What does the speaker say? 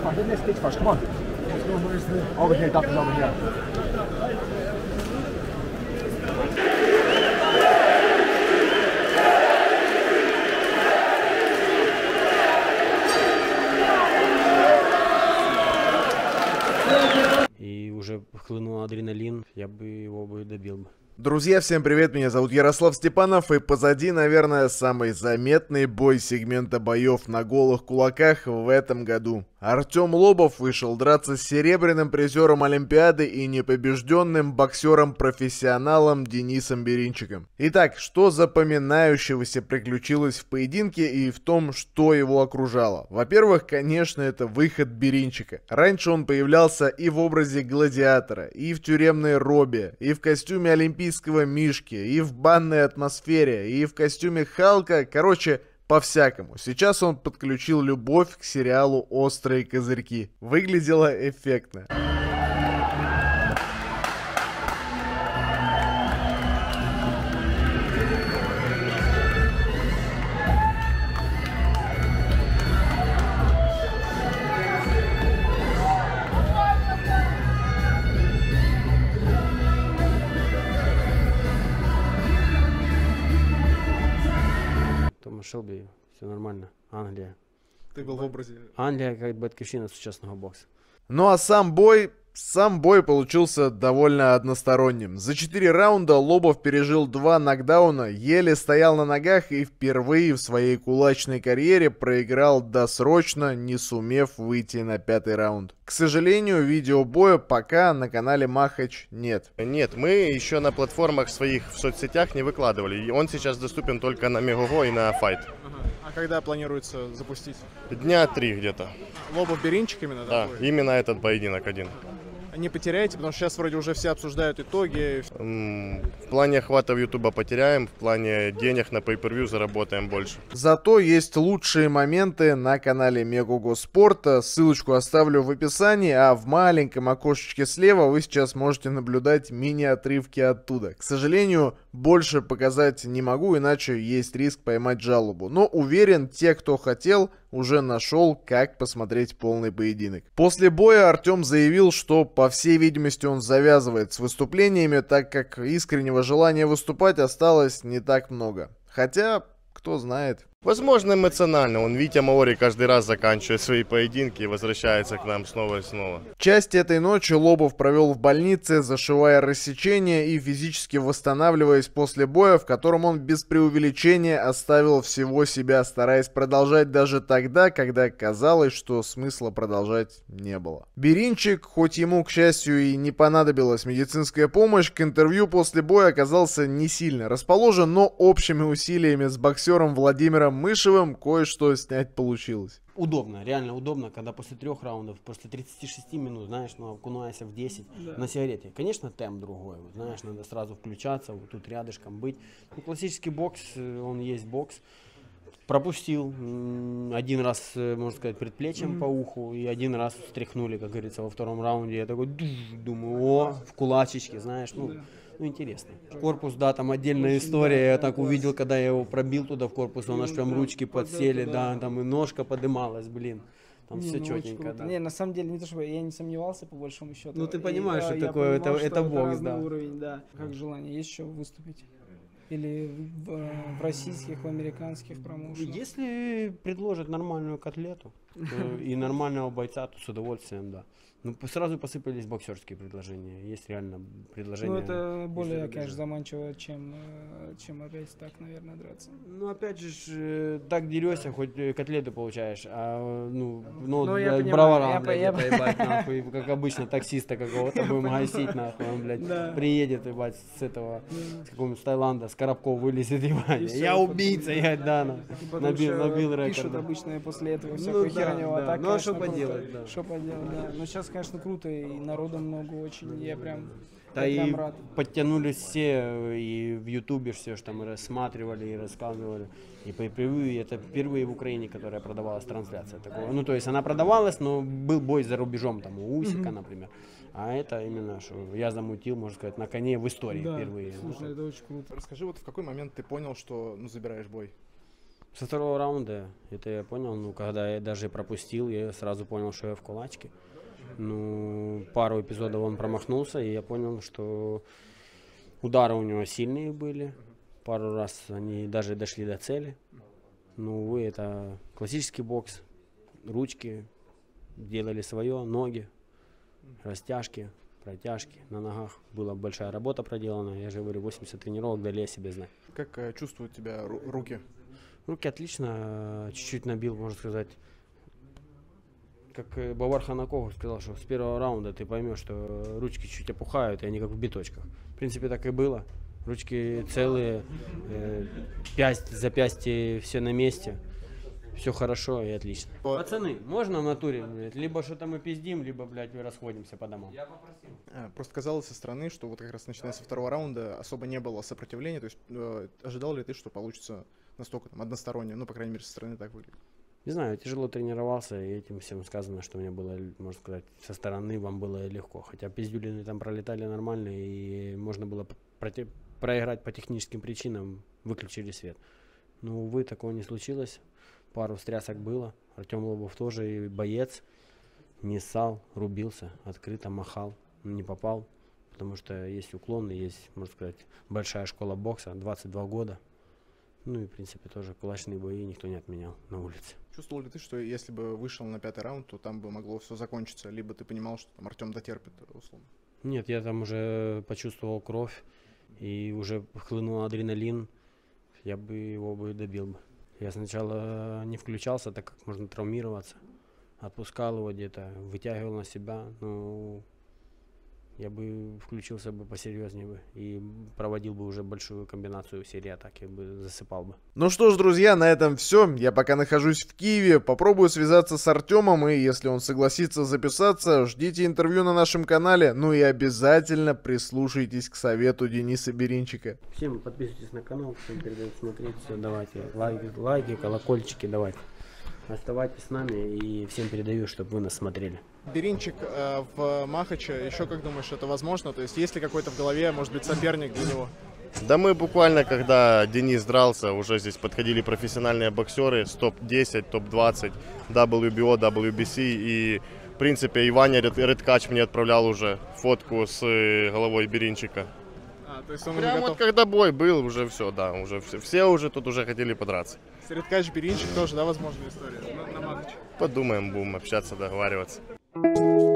the next stage first. Come on. Over here, doctor's over here. И уже хлынул адреналин, я бы его добил бы. Друзья, всем привет, меня зовут Ярослав Степанов, и позади, наверное, самый заметный бой сегмента боев на голых кулаках в этом году. Артем Лобов вышел драться с серебряным призером Олимпиады и непобежденным боксером-профессионалом Денисом Беринчиком. Итак, что запоминающегося приключилось в поединке и в том, что его окружало? Во-первых, конечно, это выход Беринчика. Раньше он появлялся и в образе гладиатора, и в тюремной робе, и в костюме олимпийского мишки, и в банной атмосфере, и в костюме Халка, короче, по-всякому. Сейчас он подключил любовь к сериалу «Острые козырьки». Выглядело эффектно. Шелби, все нормально. Англия. Ты был в образе... Англия как батьківщина сучасного бокса. Ну а сам бой получился довольно односторонним. За 4 раунда Лобов пережил 2 нокдауна, еле стоял на ногах и впервые в своей кулачной карьере проиграл досрочно, не сумев выйти на 5-й раунд. К сожалению, видео боя пока на канале Махач нет. Нет, мы еще на платформах своих в соцсетях не выкладывали. Он сейчас доступен только на Мегого и на Fight. А когда планируется запустить? Дня 3 где-то. Лобов Беринчик именно? Да, именно этот поединок один. Не потеряете, потому что сейчас вроде уже все обсуждают итоги. В плане охватов Ютуба потеряем, в плане денег на pay-per-view заработаем больше. Зато есть лучшие моменты на канале Мегого Спорта. Ссылочку оставлю в описании, а в маленьком окошечке слева вы сейчас можете наблюдать мини-отрывки оттуда. К сожалению, больше показать не могу, иначе есть риск поймать жалобу. Но уверен, те, кто хотел, уже нашел, как посмотреть полный поединок. После боя Артем заявил, что, по всей видимости, он завязывает с выступлениями, так как искреннего желания выступать осталось не так много. Хотя, кто знает. Возможно, эмоционально. Он, Витя Маори, каждый раз заканчивает свои поединки и возвращается к нам снова и снова. Часть этой ночи Лобов провел в больнице, зашивая рассечения и физически восстанавливаясь после боя, в котором он без преувеличения оставил всего себя, стараясь продолжать даже тогда, когда казалось, что смысла продолжать не было. Беринчик, хоть ему, к счастью, и не понадобилась медицинская помощь, к интервью после боя оказался не сильно расположен, но общими усилиями с боксером Владимиром Мышевым кое-что снять получилось. Удобно, реально удобно, когда после 3 раундов, после 36 минут, знаешь, ну, окунаешься в 10 на сигарете. Конечно, темп другой, вот, знаешь, надо сразу включаться, вот тут рядышком быть. Ну, классический бокс, он есть бокс. Пропустил один раз, можно сказать, предплечьем по уху, и один раз встряхнули, как говорится, во 2-м раунде. Я такой думаю, о, в кулачечке, знаешь, ну интересно. Корпус, да, там отдельная история. Я так увидел, когда я его пробил туда в корпус, у нас прям ручки подсели, да, там и ножка подымалась, блин. Там все четенько, да. Не, на самом деле, не то чтобы я не сомневался, по большому счету. Ну ты понимаешь, что такое, это бокс, да. Уровень, да. Как желание, есть еще выступить? Или в российских, в американских промоушенах? Если предложат нормальную котлету и нормального бойца, то с удовольствием, да. Ну, сразу посыпались боксерские предложения. Есть реально предложения. Ну, это более, конечно, заманчиво, чем опять так, наверное, драться. Ну, опять же, так дерешься, хоть котлеты получаешь, а, ну браварам, блядь, ебать, нахуй, как обычно, таксиста какого-то будем гасить, нахуй, он, блядь, приедет, ебать, с этого, с какого-нибудь Таиланда, с Коробков вылезет, ебать, я убийца, я, да, набил рекорд. Пишут обычно после этого всякую херню, а так, ну, а что поделать, да. Что поделать, да. Но сейчас, конечно, круто, и народа много очень, я прям рад. Подтянулись все, и в Ютубе все, что мы рассматривали и рассказывали. И по превью, это впервые в Украине, которая продавалась трансляция такого. Ну, то есть она продавалась, но был бой за рубежом, там, у Усика, например. А это именно, что я замутил, можно сказать, на коне в истории впервые. Слушай, это очень круто. Расскажи, вот в какой момент ты понял, что, забираешь бой? Со второго раунда, это я понял, ну, когда я даже пропустил, я сразу понял, что я в кулачке. Ну, пару эпизодов он промахнулся, и я понял, что удары у него сильные были. Пару раз они даже дошли до цели. Ну, увы, это классический бокс. Ручки делали свое, ноги, растяжки, протяжки на ногах. Была большая работа проделана. Я же говорю, 80 тренировок дали о себе знать. Как чувствуют тебя руки? Руки отлично, чуть-чуть набил, можно сказать. Как Бавар Ханаков сказал, что с первого раунда ты поймешь, что ручки чуть опухают, и они как в биточках. В принципе, так и было. Ручки целые, запястья все на месте. Все хорошо и отлично. Пацаны, можно в натуре? Блядь? Либо что-то мы пиздим, либо, блядь, расходимся по домам. Просто казалось со стороны, что вот как раз начиная со второго раунда особо не было сопротивления. То есть ожидал ли ты, что получится настолько там односторонне? Ну, по крайней мере, со стороны так выглядит. Не знаю, тяжело тренировался, и этим всем сказано, что мне было, можно сказать, со стороны вам было легко. Хотя пиздюлины там пролетали нормально, и можно было проиграть по техническим причинам, выключили свет. Но, увы, такого не случилось. Пару встрясок было. Артем Лобов тоже и боец. Не ссал, рубился, открыто махал. Не попал, потому что есть уклон, есть, можно сказать, большая школа бокса, 22 года. Ну и, в принципе, тоже кулачные бои никто не отменял на улице. Чувствовал ли ты, что если бы вышел на 5-й раунд, то там бы могло все закончиться? Либо ты понимал, что там Артем дотерпит, условно? Нет, я там уже почувствовал кровь, и уже хлынул адреналин. Я бы его добил бы. Я сначала не включался, так как можно травмироваться. Отпускал его где-то, вытягивал на себя. Но я бы включился бы посерьезнее бы и проводил бы уже большую комбинацию серии атаки, бы засыпал бы. Ну что ж, друзья, на этом все. Я пока нахожусь в Киеве, попробую связаться с Артемом, и если он согласится записаться, ждите интервью на нашем канале. Ну и обязательно прислушайтесь к совету Дениса Беринчика. Всем подписывайтесь на канал, всем передайте смотреть, все, давайте лайки, колокольчики, давайте. Оставайтесь с нами, и всем передаю, чтобы вы нас смотрели. Беринчик в Махаче, еще как думаешь, это возможно? То есть ли какой-то в голове, может быть, соперник для него? Да мы буквально, когда Денис дрался, уже здесь подходили профессиональные боксеры с топ-10, топ-20, WBO, WBC. И, в принципе, и Ваня Редкач мне отправлял уже фотку с головой Беринчика. То есть он Прямо готов. вот когда бой был, уже все, да, уже все уже тут уже хотели подраться. Редкач, Беринчик тоже, да, возможная история на Махаче? Подумаем, будем общаться, договариваться.